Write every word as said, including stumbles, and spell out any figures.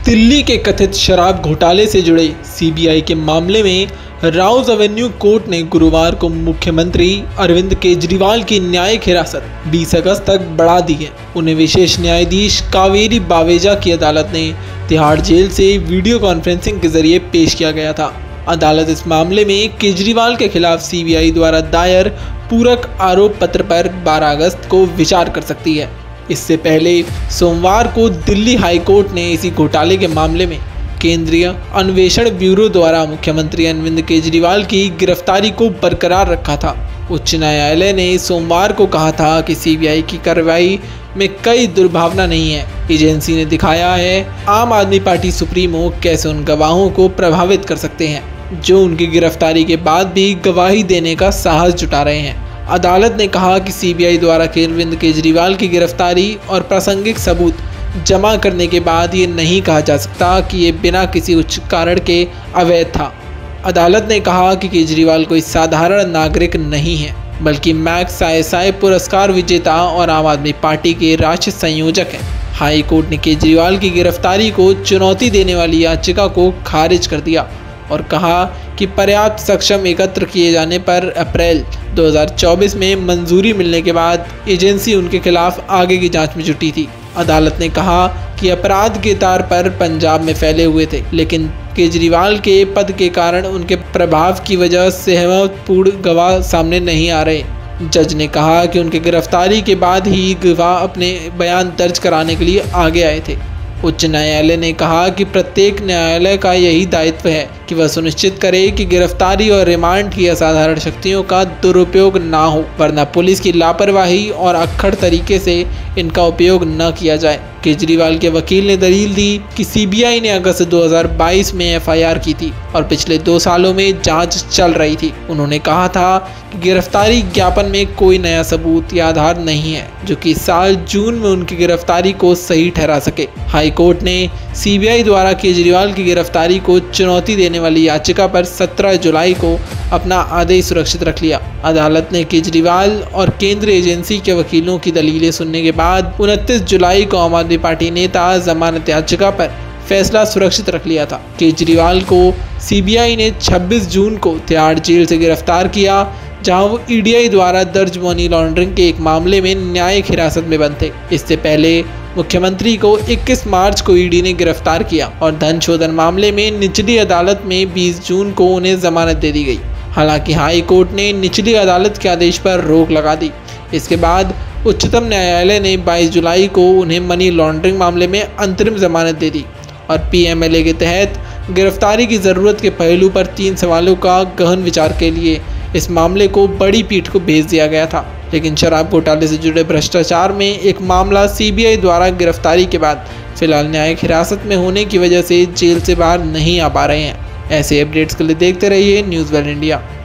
दिल्ली के कथित शराब घोटाले से जुड़े सीबीआई के मामले में राउज एवेन्यू कोर्ट ने गुरुवार को मुख्यमंत्री अरविंद केजरीवाल की न्यायिक हिरासत बीस अगस्त तक बढ़ा दी है। उन्हें विशेष न्यायाधीश कावेरी बावेजा की अदालत ने तिहाड़ जेल से वीडियो कॉन्फ्रेंसिंग के जरिए पेश किया गया था। अदालत इस मामले में केजरीवाल के खिलाफ सीबीआई द्वारा दायर पूरक आरोप पत्र पर बारह अगस्त को विचार कर सकती है। इससे पहले सोमवार को दिल्ली हाई कोर्ट ने इसी घोटाले के मामले में केंद्रीय अन्वेषण ब्यूरो द्वारा मुख्यमंत्री अरविंद केजरीवाल की गिरफ्तारी को बरकरार रखा था। उच्च न्यायालय ने सोमवार को कहा था कि सीबीआई की कार्रवाई में कोई दुर्भावना नहीं है। एजेंसी ने दिखाया है आम आदमी पार्टी सुप्रीमो कैसे उन गवाहों को प्रभावित कर सकते हैं जो उनकी गिरफ्तारी के बाद भी गवाही देने का साहस जुटा रहे हैं। अदालत ने कहा कि सीबीआई द्वारा अरविंद केजरीवाल की गिरफ्तारी और प्रासंगिक सबूत जमा करने के बाद ये नहीं कहा जा सकता कि ये बिना किसी उच्च कारण के अवैध था। अदालत ने कहा कि केजरीवाल कोई साधारण नागरिक नहीं है बल्कि मैक्स आईएसआई पुरस्कार विजेता और आम आदमी पार्टी के राष्ट्रीय संयोजक हैं। हाई कोर्ट ने केजरीवाल की गिरफ्तारी को चुनौती देने वाली याचिका को खारिज कर दिया और कहा कि पर्याप्त सक्षम एकत्र किए जाने पर अप्रैल दो हज़ार चौबीस में मंजूरी मिलने के बाद एजेंसी उनके खिलाफ आगे की जांच में जुटी थी। अदालत ने कहा कि अपराध के तार पर पंजाब में फैले हुए थे, लेकिन केजरीवाल के पद के कारण उनके प्रभाव की वजह से सहमतपूर्ण गवाह सामने नहीं आ रहे। जज ने कहा कि उनकी गिरफ्तारी के बाद ही गवाह अपने बयान दर्ज कराने के लिए आगे आए थे। उच्च न्यायालय ने कहा कि प्रत्येक न्यायालय का यही दायित्व है कि वह सुनिश्चित करे कि गिरफ्तारी और रिमांड की असाधारण शक्तियों का दुरुपयोग ना हो, वरना पुलिस की लापरवाही और अक्खड़ तरीके से इनका उपयोग न किया जाए। केजरीवाल के वकील ने दलील दी कि सीबीआई ने अगस्त दो हज़ार बाईस में एफआईआर की थी और पिछले दो सालों में जांच चल रही थी। उन्होंने कहा था कि गिरफ्तारी ज्ञापन में कोई नया सबूत या आधार नहीं है जो कि इस साल जून में उनकी गिरफ्तारी को सही ठहरा सके। हाई कोर्ट ने सीबीआई द्वारा केजरीवाल की गिरफ्तारी को चुनौती देने वाली याचिका पर सत्रह जुलाई को अपना आदेश सुरक्षित रख लिया। अदालत ने केजरीवाल और केंद्रीय एजेंसी के वकीलों की दलीलें सुनने के बाद उनतीस जुलाई को आम आदमी पार्टी नेता जमानत याचिका पर फैसला सुरक्षित रख लिया था। केजरीवाल को सीबीआई ने छब्बीस जून को तिहाड़ जेल से गिरफ्तार किया, जहां वो ईडीआई द्वारा दर्ज मनी लॉन्ड्रिंग के एक मामले में न्यायिक हिरासत में बंद थे। इससे पहले मुख्यमंत्री को इक्कीस मार्च को ईडी ने गिरफ्तार किया और धन शोधन मामले में निचली अदालत में बीस जून को उन्हें जमानत दे दी गई। हालांकि हाई कोर्ट ने निचली अदालत के आदेश पर रोक लगा दी। इसके बाद उच्चतम न्यायालय ने बाईस जुलाई को उन्हें मनी लॉन्ड्रिंग मामले में अंतरिम जमानत दे दी और पीएमएलए के तहत गिरफ्तारी की ज़रूरत के पहलू पर तीन सवालों का गहन विचार के लिए इस मामले को बड़ी पीठ को भेज दिया गया था। लेकिन शराब घोटाले से जुड़े भ्रष्टाचार में एक मामला सीबीआई द्वारा गिरफ्तारी के बाद फिलहाल न्यायिक हिरासत में होने की वजह से जेल से बाहर नहीं आ पा रहे हैं। ऐसे अपडेट्स के लिए देखते रहिए न्यूज़ वर्ल्ड इंडिया।